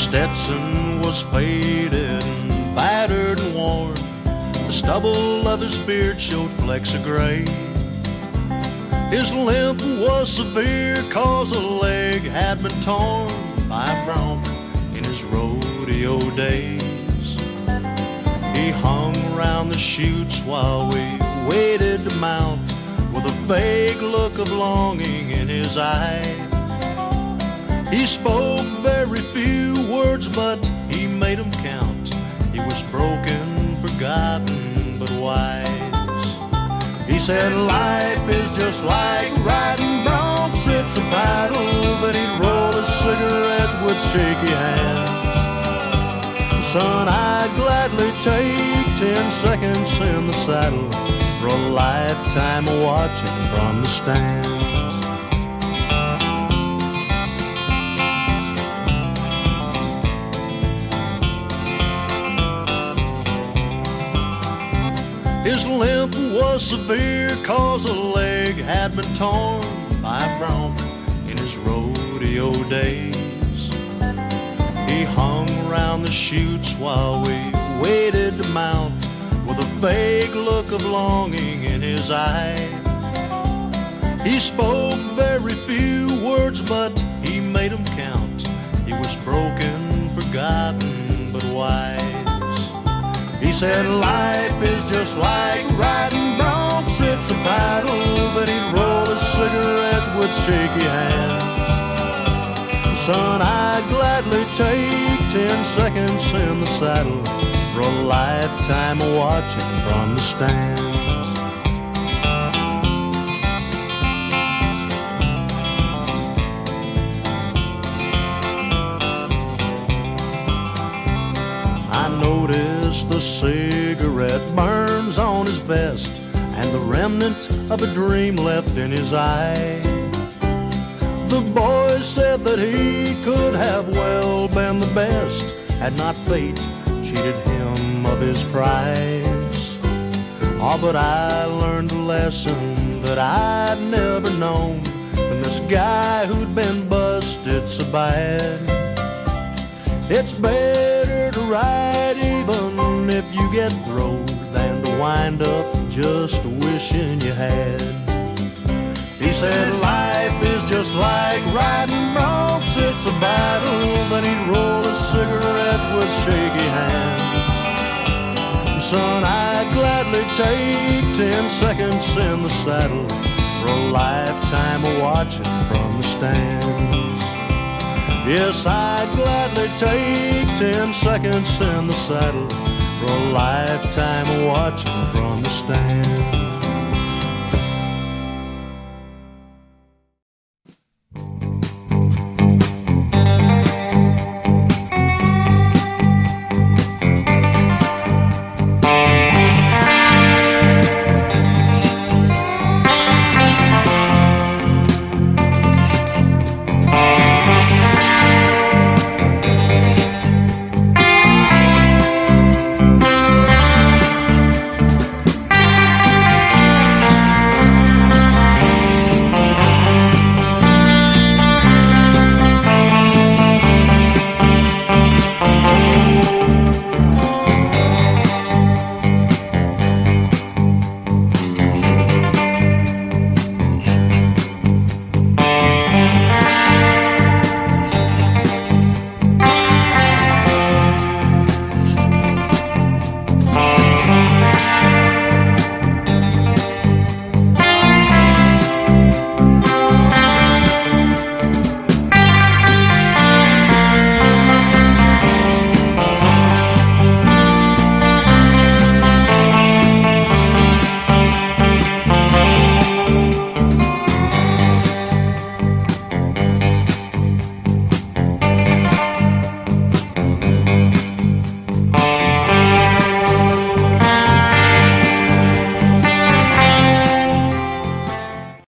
Stetson was faded and battered and worn. The stubble of his beard showed flecks of gray. His limp was severe, 'cause a leg had been torn by a bronc in his rodeo days. He hung around the chutes while we waited to mount, with a vague look of longing in his eye. He spoke very few words, but he made them count. He was broken, forgotten, but wise. He said life is just like riding broncs, it's a battle. Then he'd roll a cigarette with shaky hands. Son, I'd gladly take 10 seconds in the saddle for a lifetime of watching from the stands. His limp was severe, 'cause a leg had been torn by a bronc in his rodeo days. He hung around the chutes while we waited to mount, with a vague look of longing in his eye. He spoke very few words, but he made them count. He was broken, forgotten, but wise. He said life is just like riding broncs, it's a battle. Then he'd roll a cigarette with shaky hands. Son, I'd gladly take 10 seconds in the saddle for a lifetime of watching from the stands. I noticed the cigarette burns on his vest, and the remnant of a dream left in his eye. The boy said that he could have well been the best, had not fate cheated him of his prize. Oh, but I learned a lesson that I'd never known from this guy who'd been busted so bad. It's better to ride even if you get throwed than to wind up just wishing you had. He said life is just like riding broncs, it's a battle. Then he'd roll a cigarette with shaky hands. Son, I'd gladly take 10 seconds in the saddle for a lifetime of watching from the stands. Yes, I'd gladly take 10 seconds in the saddle for a lifetime of watching from the stands.